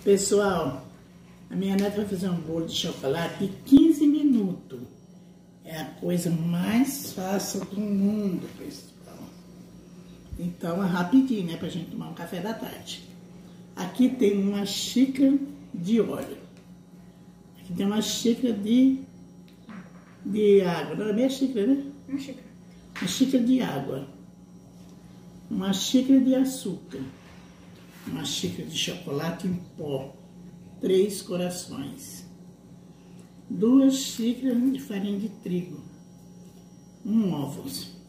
Pessoal, a minha neta vai fazer um bolo de chocolate em 15 minutos. É a coisa mais fácil do mundo, pessoal. Então é rapidinho, né? Pra gente tomar um café da tarde. Aqui tem uma xícara de óleo. Aqui tem uma xícara de água. Não é meia xícara, né? Uma xícara. Uma xícara de água. Uma xícara de açúcar. Uma xícara de chocolate em pó. 3 corações. 2 xícaras de farinha de trigo. 1 ovo.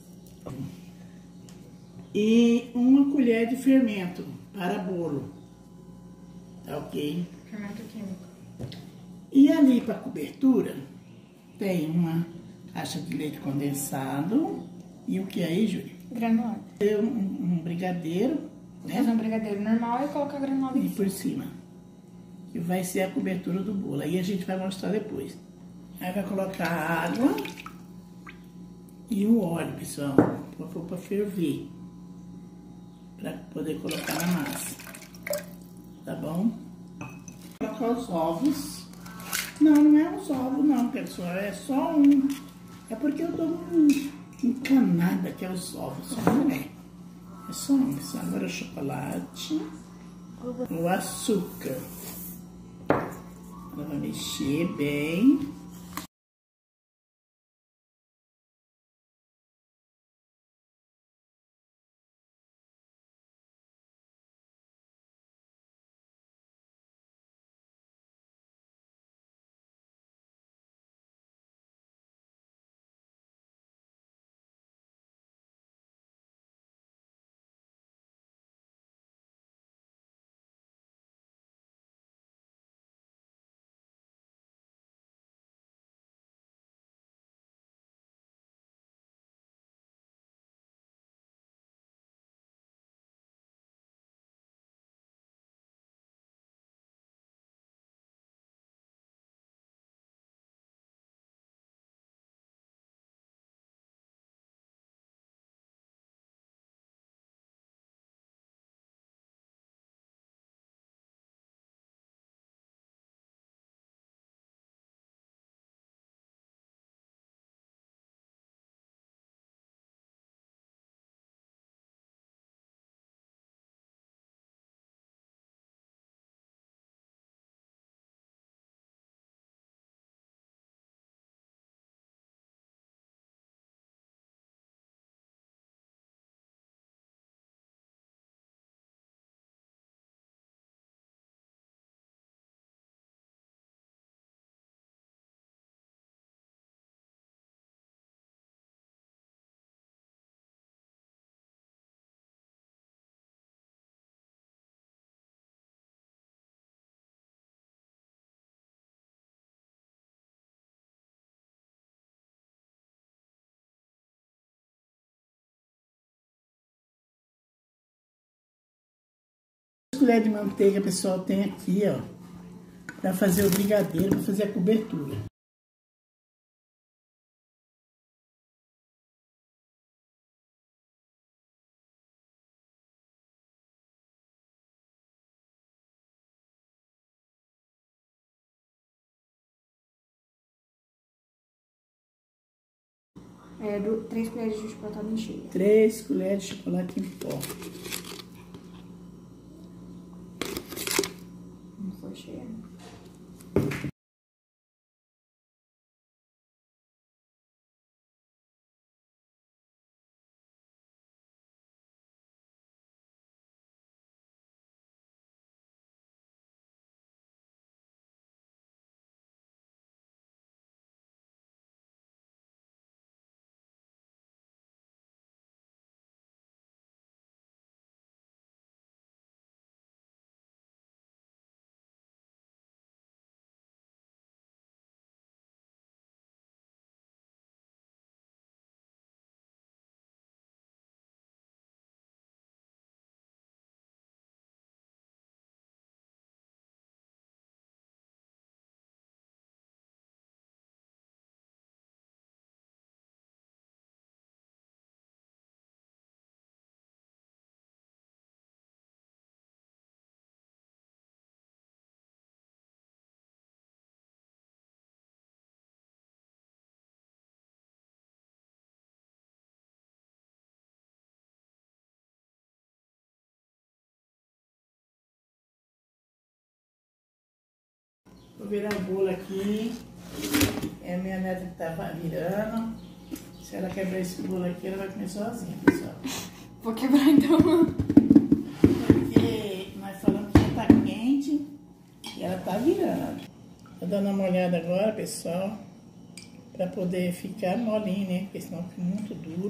E 1 colher de fermento para bolo. Tá ok? Fermento químico. E ali para cobertura tem uma caixa de leite condensado. E o que aí, Júlia? Granulado. Um brigadeiro, né? Fazer um brigadeiro normal e colocar granulado E por cima. Que vai ser a cobertura do bolo. Aí a gente vai mostrar depois. Aí vai colocar a água e o óleo, pessoal. Para ferver. Para poder colocar na massa. Tá bom? Colocar os ovos. Não é os ovos não, pessoal. É só um. É porque eu tô encanada que é os ovos. Não é. É só um, pessoal. Agora o chocolate. O açúcar. Ela vai mexer bem. Colher de manteiga, pessoal, tem aqui, ó, para fazer o brigadeiro, para fazer a cobertura. É, 3 colheres de chocolate em cheia. 3 colheres de chocolate em pó. Não foi cheia. Vou virar o bolo aqui. É a minha neta que tá virando. Se ela quebrar esse bolo aqui, ela vai comer sozinha, pessoal. Vou quebrar então. Porque nós falamos que já tá quente e ela tá virando. Tô dando uma olhada agora, pessoal, pra poder ficar molinho, né? Porque senão fica muito duro.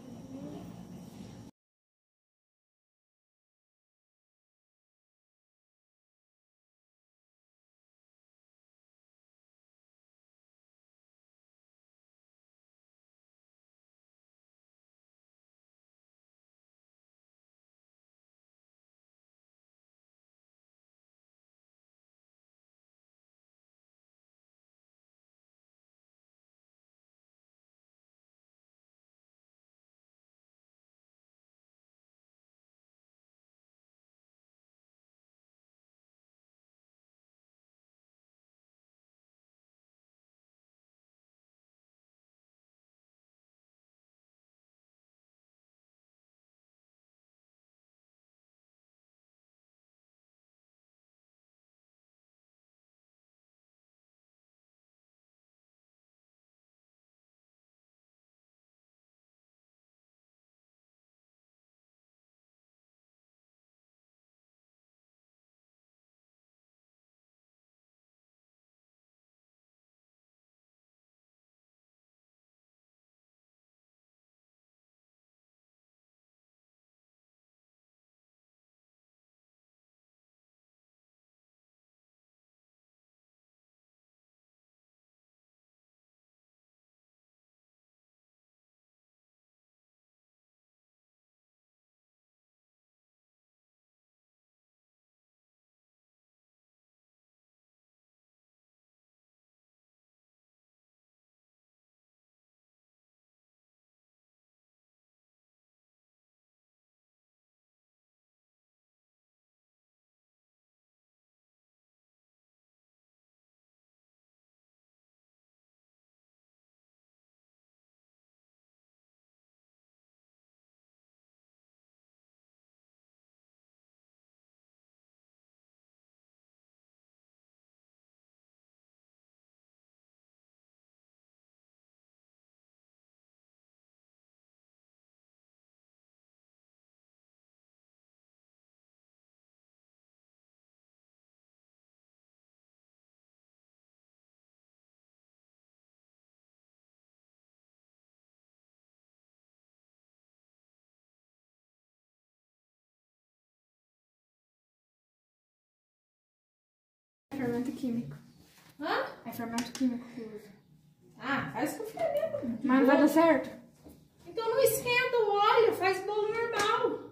É fermento químico. Hã? É fermento químico que usa. Ah, faz com fermento. Mas não vai dar certo? Então não esquenta o óleo, faz bolo normal.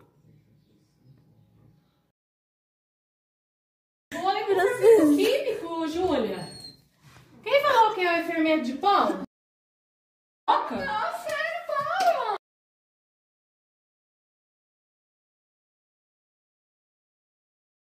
Bolo é com fermento químico, Júlia. Quem falou que é fermento de pão? Coca?